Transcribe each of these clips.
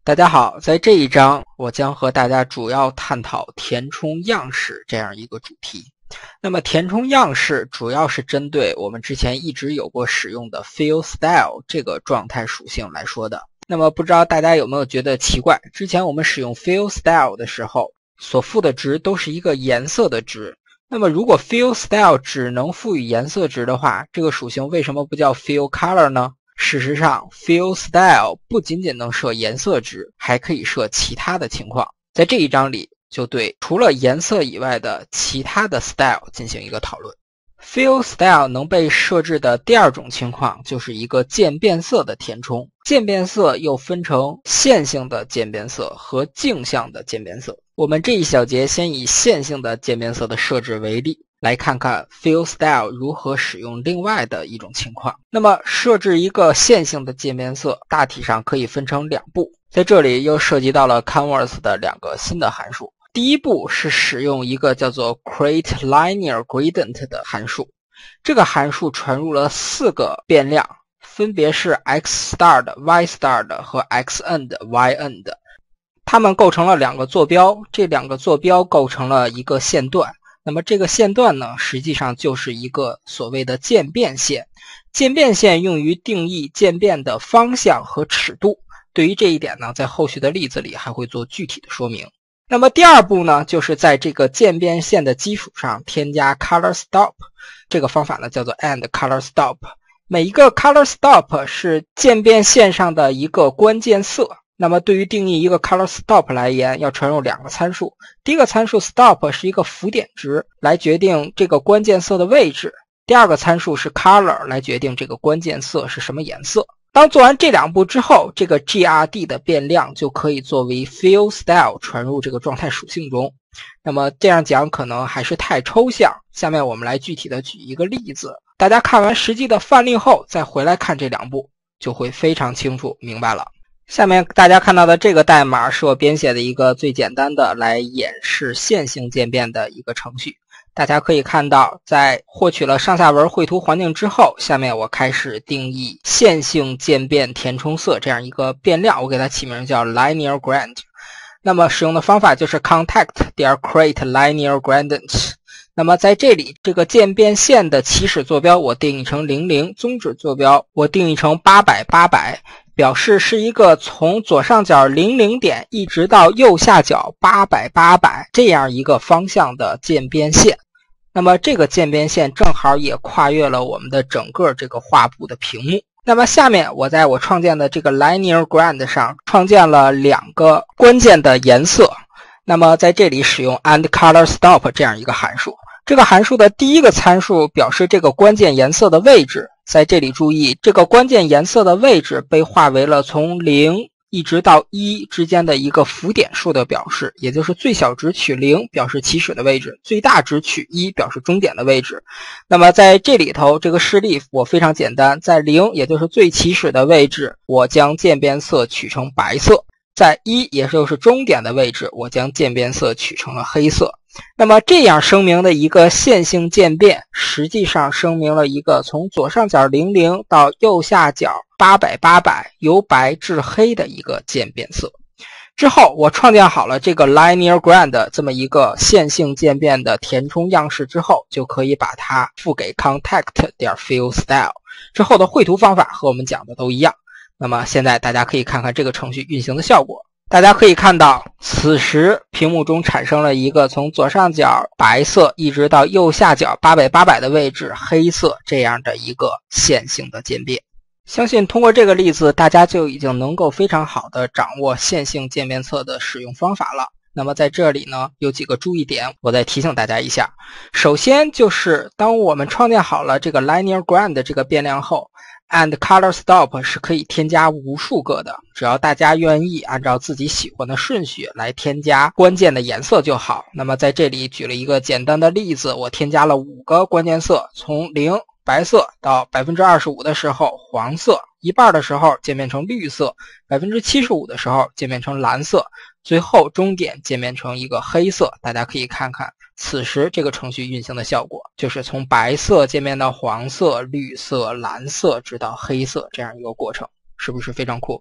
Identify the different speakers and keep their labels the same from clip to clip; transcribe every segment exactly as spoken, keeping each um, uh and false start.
Speaker 1: 大家好，在这一章我将和大家主要探讨填充样式这样一个主题。那么填充样式主要是针对我们之前一直有过使用的 fill style 这个状态属性来说的。那么不知道大家有没有觉得奇怪，之前我们使用 fill style 的时候所赋的值都是一个颜色的值，那么如果 fill style 只能赋予颜色值的话，这个属性为什么不叫 fill color 呢？事实上 fill style 不仅仅能设颜色值，还可以设其他的情况。在这一章里就对除了颜色以外的其他的 style 进行一个讨论。fill style 能被设置的第二种情况就是一个渐变色的填充。渐变色又分成线性的渐变色和镜像的渐变色。我们这一小节先以线性的渐变色的设置为例，来看看 fill style 如何使用另外的一种情况。那么设置一个线性的渐变色大体上可以分成两步，在这里又涉及到了 Canvas 的两个新的函数。第一步是使用一个叫做 create linear gradient 的函数，这个函数传入了四个变量，分别是 x start、y start 和 x end、y end， 它们构成了两个坐标，这两个坐标构成了一个线段。那么这个线段呢，实际上就是一个所谓的渐变线。渐变线用于定义渐变的方向和尺度。对于这一点呢，在后续的例子里还会做具体的说明。那么第二步呢，就是在这个渐变线的基础上添加 color stop， 这个方法呢叫做 and color stop。每一个 color stop 是渐变线上的一个关键色。那么对于定义一个 color stop 来言，要传入两个参数。第一个参数 stop 是一个浮点值，来决定这个关键色的位置。第二个参数是 color， 来决定这个关键色是什么颜色。当做完这两步之后，这个 G R D 的变量就可以作为 fill style 传入这个状态属性中。那么这样讲可能还是太抽象，下面我们来具体的举一个例子。大家看完实际的范例后，再回来看这两步，就会非常清楚明白了。下面大家看到的这个代码是我编写的一个最简单的来演示线性渐变的一个程序。大家可以看到，在获取了上下文绘图环境之后，下面我开始定义线性渐变填充色这样一个变量，我给它起名叫 linear gradient。那么使用的方法就是 contact 点 create linear gradient。那么在这里，这个渐变线的起始坐标我定义成零零，终止坐标我定义成八百八百，表示是一个从左上角零零点一直到右下角八百八百这样一个方向的渐变线。那么这个渐变线正好也跨越了我们的整个这个画布的屏幕。那么下面我在我创建的这个 linear gradient 上创建了两个关键的颜色。那么在这里使用 and color stop 这样一个函数。这个函数的第一个参数表示这个关键颜色的位置。在这里注意，这个关键颜色的位置被划为了从零一直到一之间的一个浮点数的表示，也就是最小值取零表示起始的位置，最大值取一表示终点的位置。那么在这里头，这个示例我非常简单，在零也就是最起始的位置，我将渐变色取成白色；在一也就是终点的位置，我将渐变色取成了黑色。那么这样声明的一个线性渐变，实际上声明了一个从左上角零零到右下角八百八百由白至黑的一个渐变色。之后我创建好了这个 linear gradient 这么一个线性渐变的填充样式之后，就可以把它赋给 contact 点 fill style。之后的绘图方法和我们讲的都一样。那么现在大家可以看看这个程序运行的效果。大家可以看到，此时屏幕中产生了一个从左上角白色一直到右下角八百八百的位置黑色这样的一个线性的渐变。相信通过这个例子，大家就已经能够非常好的掌握线性渐变色的使用方法了。那么在这里呢，有几个注意点，我再提醒大家一下。首先就是当我们创建好了这个 linear gradient 这个变量后， and color stop 是可以添加无数个的，只要大家愿意按照自己喜欢的顺序来添加关键的颜色就好。那么在这里举了一个简单的例子，我添加了五个关键色，从零白色到 百分之二十五 的时候黄色，一半的时候渐变成绿色， 百分之七十五 的时候渐变成蓝色，最后终点渐变成一个黑色。大家可以看看此时这个程序运行的效果，就是从白色渐变到黄色、绿色、蓝色直到黑色这样一个过程，是不是非常酷？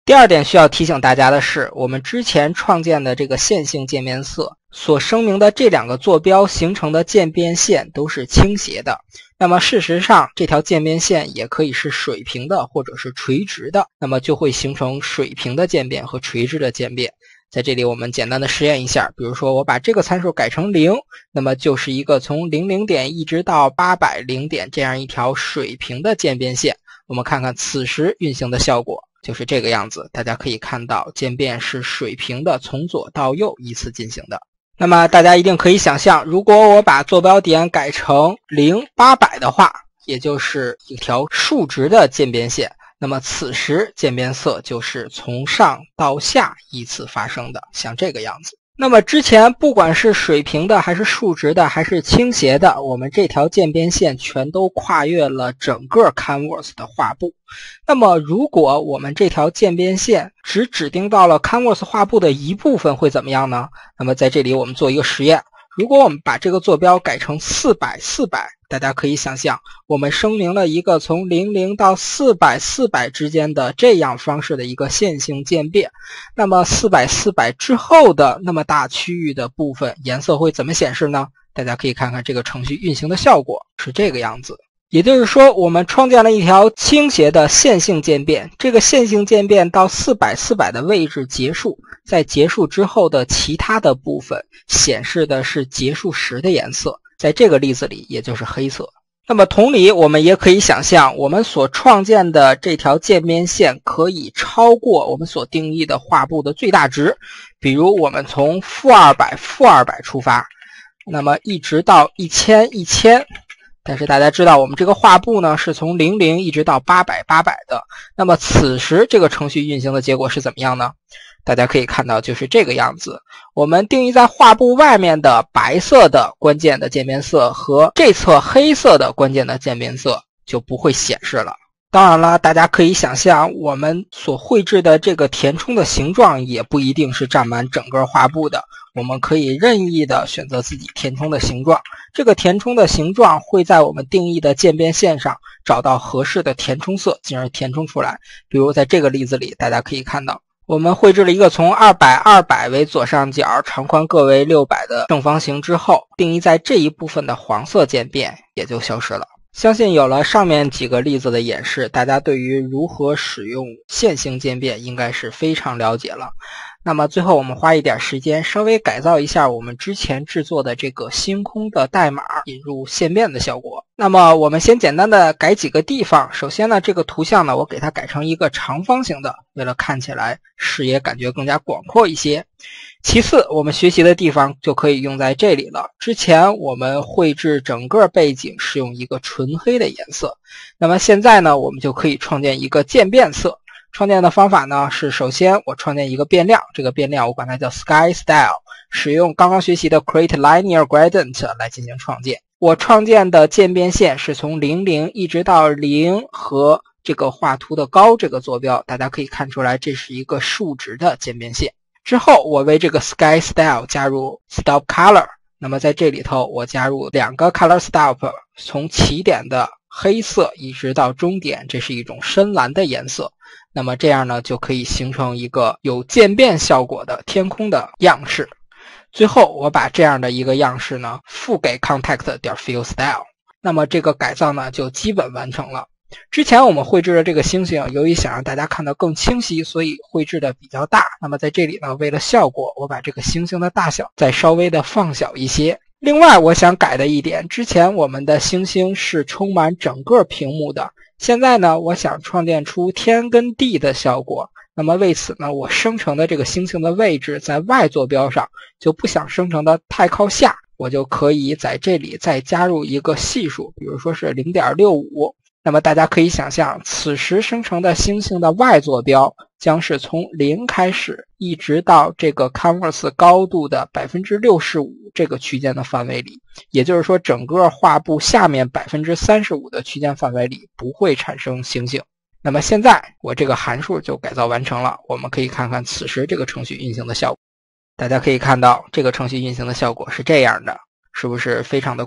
Speaker 1: 第二点需要提醒大家的是，我们之前创建的这个线性渐变色所声明的这两个坐标形成的渐变线都是倾斜的。那么事实上，这条渐变线也可以是水平的或者是垂直的，那么就会形成水平的渐变和垂直的渐变。在这里我们简单的实验一下，比如说我把这个参数改成零，那么就是一个从零零点一直到八百零点这样一条水平的渐变线。我们看看此时运行的效果。就是这个样子，大家可以看到渐变是水平的，从左到右依次进行的。那么大家一定可以想象，如果我把坐标点改成零、八百的话，也就是一条竖直的渐变线，那么此时渐变色就是从上到下依次发生的，像这个样子。那么之前不管是水平的还是竖直的还是倾斜的，我们这条渐变线全都跨越了整个 Canvas 的画布。那么如果我们这条渐变线只指定到了 Canvas 画布的一部分会怎么样呢？那么在这里我们做一个实验，如果我们把这个坐标改成四百、四百，大家可以想象，我们声明了一个从零零到四百、四百之间的这样方式的一个线性渐变。那么四百、四百之后的那么大区域的部分颜色会怎么显示呢？大家可以看看这个程序运行的效果是这个样子。也就是说，我们创建了一条倾斜的线性渐变，这个线性渐变到四百、四百的位置结束，在结束之后的其他的部分显示的是结束时的颜色，在这个例子里也就是黑色。那么同理，我们也可以想象，我们所创建的这条渐变线可以超过我们所定义的画布的最大值，比如我们从负二百、负二百出发，那么一直到一千、一千。但是大家知道，我们这个画布呢是从零零一直到八百、八百的。那么此时这个程序运行的结果是怎么样呢？大家可以看到就是这个样子。我们定义在画布外面的白色的关键的渐变色和这侧黑色的关键的渐变色就不会显示了。当然了，大家可以想象，我们所绘制的这个填充的形状也不一定是占满整个画布的，我们可以任意的选择自己填充的形状。这个填充的形状会在我们定义的渐变线上找到合适的填充色，进而填充出来。比如在这个例子里，大家可以看到，我们绘制了一个从二百、二百为左上角，长宽各为六百的正方形之后，定义在这一部分的黄色渐变也就消失了。相信有了上面几个例子的演示，大家对于如何使用线性渐变应该是非常了解了。那么最后我们花一点时间稍微改造一下我们之前制作的这个星空的代码，引入渐变的效果。那么我们先简单的改几个地方。首先呢，这个图像呢，我给它改成一个长方形的，为了看起来视野感觉更加广阔一些。其次，我们学习的地方就可以用在这里了。之前我们绘制整个背景是用一个纯黑的颜色，那么现在呢，我们就可以创建一个渐变色。创建的方法呢是，首先我创建一个变量，这个变量我管它叫 Sky Style， 使用刚刚学习的 Create Linear Gradient 来进行创建。我创建的渐变线是从零零一直到零和这个画图的高这个坐标，大家可以看出来这是一个竖直的渐变线。之后我为这个 Sky Style 加入 Stop Color， 那么在这里头我加入两个 Color Stop， 从起点的黑色一直到终点，这是一种深蓝的颜色。那么这样呢，就可以形成一个有渐变效果的天空的样式。最后我把这样的一个样式呢付给 context.fillStyle， 那么这个改造呢就基本完成了。之前我们绘制的这个星星，由于想让大家看得更清晰，所以绘制的比较大。那么在这里呢，为了效果，我把这个星星的大小再稍微的放小一些。另外我想改的一点，之前我们的星星是充满整个屏幕的，现在呢我想创建出天跟地的效果。那么为此呢，我生成的这个星星的位置在 Y 坐标上，就不想生成的太靠下，我就可以在这里再加入一个系数，比如说是 零点六五。那么大家可以想象，此时生成的星星的 Y 坐标将是从零开始，一直到这个 Canvas 高度的 百分之六十五 这个区间的范围里。也就是说，整个画布下面 百分之三十五 的区间范围里不会产生星星。那么现在我这个函数就改造完成了，我们可以看看此时这个程序运行的效果。大家可以看到这个程序运行的效果是这样的，是不是非常的酷？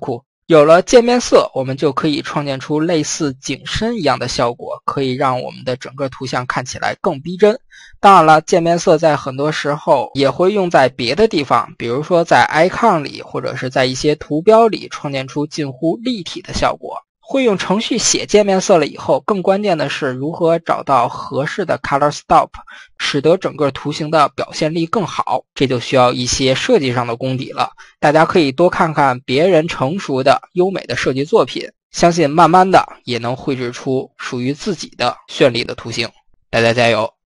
Speaker 1: 有了渐变色，我们就可以创建出类似景深一样的效果，可以让我们的整个图像看起来更逼真。当然了，渐变色在很多时候也会用在别的地方，比如说在 icon 里，或者是在一些图标里创建出近乎立体的效果。会用程序写渐变色了以后，更关键的是如何找到合适的 color stop， 使得整个图形的表现力更好，这就需要一些设计上的功底了。大家可以多看看别人成熟的优美的设计作品，相信慢慢的也能绘制出属于自己的绚丽的图形。大家加油！